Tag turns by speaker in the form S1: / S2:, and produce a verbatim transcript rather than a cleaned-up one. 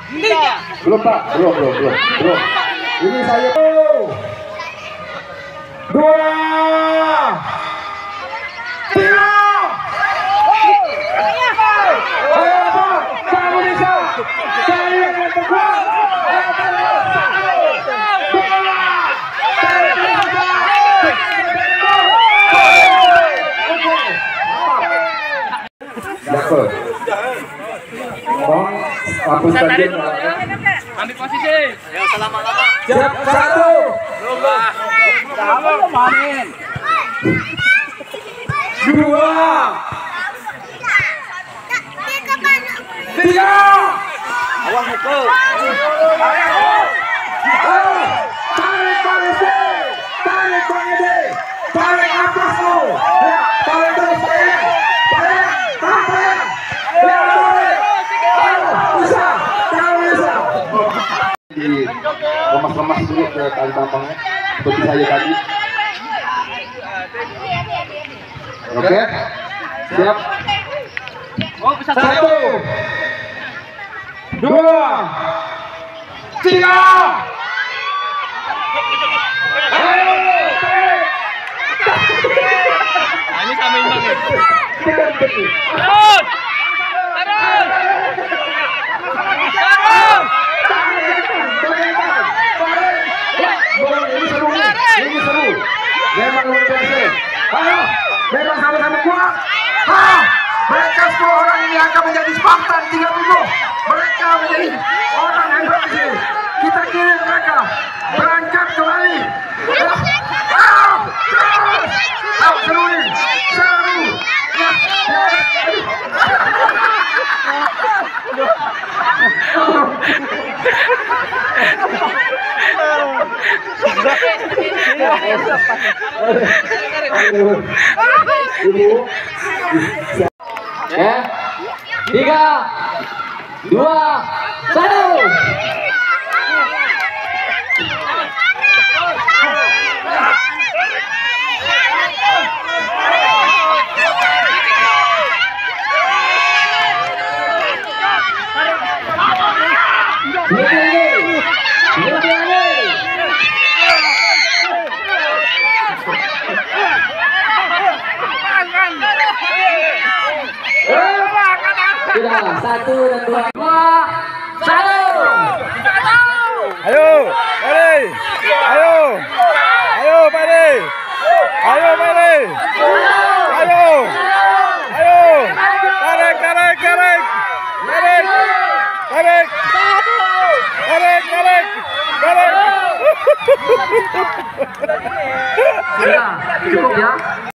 S1: Belum Pak, belum, belum, belum, belum. Ini saya dua, tiga. Ayo Pak, kamu bisa. Saya akan berkuat. Dapat. Bang, hapus tadi.
S2: Ambil posisi. Ya, selamat-lama.
S1: Siap, satu.
S2: Kamu main.
S1: Dua. Tiga.
S2: Awas mukul.
S1: Ayo, tarik polisi. Tarik polisi. Tarik atas lu. Ya, tarik terus tarik. Tarik, tarik. Ya, tarik. Ayo, bisa. Kamu bisa. Di lemas-lemas dulu ke tali tampangnya seperti saya tadi. Oke, siap.
S2: Oh, bisa
S1: Satu, dua, tiga. Ayo, tarik.
S2: Nah, ini sama imbang ya.
S1: Tiga detik.
S2: Terus. Terus.
S1: Ini seru, ini seru. Memang luar biasa. Ayo, memang sama-sama kuat. Ah, mereka semua orang ini akan menjadi Spartan tiga puluh. Mereka menjadi orang hebat di sini. Kita kirim mereka berangkat kembali. Ah, terus. Ah, seru nih, seru. Ya, ya. Ibu, ya, tiga, dua, satu. Sudah, satu dan dua. Dua, satu.
S3: Ayo, Pade. Ayo. Ayo, Pade. Ayo, Pade. Ayo. Ayo. Tarik, tarik, tarik. Tarik. Tarik. Tarik, tarik. Tarik.
S1: Sudah, cukup ya.